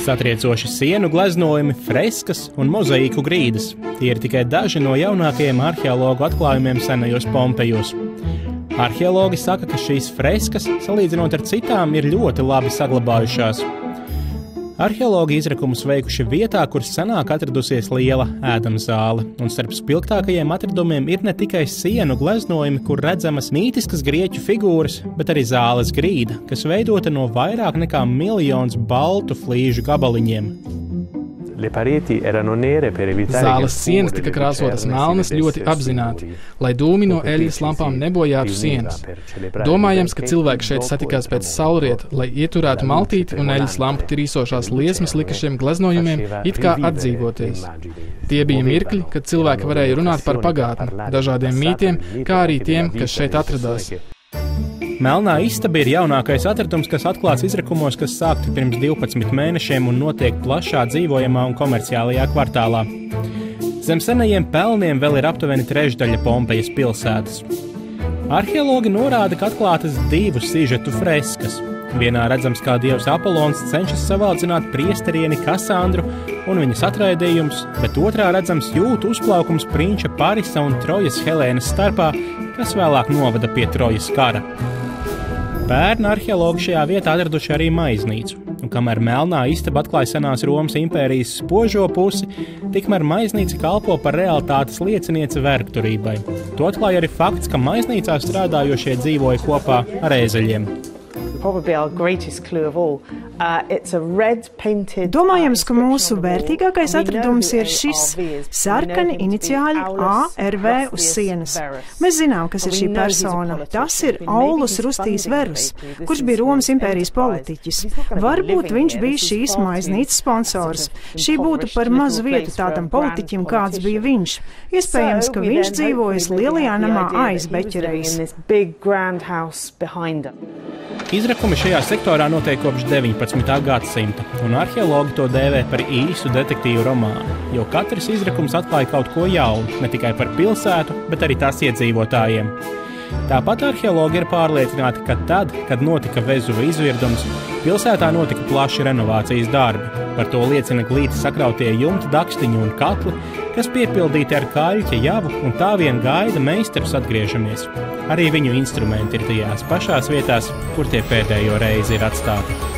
Satriecoši sienu gleznojumi, freskas un mozaīku grīdas. Tie ir tikai daži no jaunākajiem arheologu atklājumiem senajos Pompejos. Arheologi saka, ka šīs freskas, salīdzinot ar citām, ir ļoti labi saglabājušās. Arheologi izrakumus veikuši vietā, kur senāk atradusies liela ēdama zāle, un starp spilgtākajiem atradumiem ir ne tikai sienu gleznojumi, kur redzamas mītiskas grieķu figūras, bet arī zāles grīda, kas veidota no vairāk nekā 1 miljons baltu flīžu gabaliņiem. Zāles sienas tika krāsotas melnas ļoti apzināti, lai dūmi no eļļas lampām nebojātu sienas. Domājams, ka cilvēki šeit satikās pēc saulrieta, lai ieturētu maltīti un eļļas lampu trīsošās liesmas lika šiem gleznojumiem it kā atdzīvoties. Tie bija mirkļi, kad cilvēki varēja runāt par pagātni, dažādiem mītiem, kā arī tiem, kas šeit atradās. Melnā istaba ir jaunākais atradums, kas atklāts izrakumos, kas sākti pirms 12 mēnešiem un notiek plašā dzīvojamā un komerciālajā kvartālā. Zem senajiem pelniem vēl ir aptuveni trešdaļa Pompejas pilsētas. Arheologi norāda, ka atklātas 2 sižetu freskas. Vienā redzams, kā dievs Apolons cenšas savaldzināt priesterieni Kasandru un viņas atraidījums, bet otrā redzams jūtu uzplaukums prinča Parisa un Trojas Helēnas starpā, kas vēlāk novada pie Trojas kara. Pērn arheologi šajā vietā atraduši arī maiznīcu, un kamēr melnā istaba atklāja senās Romas impērijas spožo pusi, tikmēr maiznīca kalpo par realitātes liecinieci vergturībai. To atklāja arī fakts, ka maiznīcā strādājošie dzīvoja kopā ar ēzeļiem. Domājams, ka mūsu vērtīgākais atradums ir šis sarkani iniciāļi ARV uz sienas. Mēs zinām, kas ir šī persona. Tas ir Aulus Rustijs Verus, kurš bija Romas impērijas politiķis. Varbūt viņš bija šīs maiznīcas sponsors. Šī būtu par mazu vietu tādam politiķim, kāds bija viņš. Iespējams, ka viņš dzīvojas lielajā namā aiz beķerejas. Izrakumi šajā sektorā notiek kopš 19. gadsimta, un arheologi to dēvē par īsu detektīvu romānu, jo katrs izrakums atklāja kaut ko jaunu, ne tikai par pilsētu, bet arī tās iedzīvotājiem. Tāpat arheologi ir pārliecināti, ka tad, kad notika Vezuva izvirdums, pilsētā notika plaši renovācijas darbi. Par to liecina glīti sakrautie jumta dakstiņi un katli, kas piepildīti ar kaļķa javu, un tā vien gaida meistarus atgriežamies. Arī viņu instrumenti ir tajās pašās vietās, kur tie pēdējo reizi ir atstāti.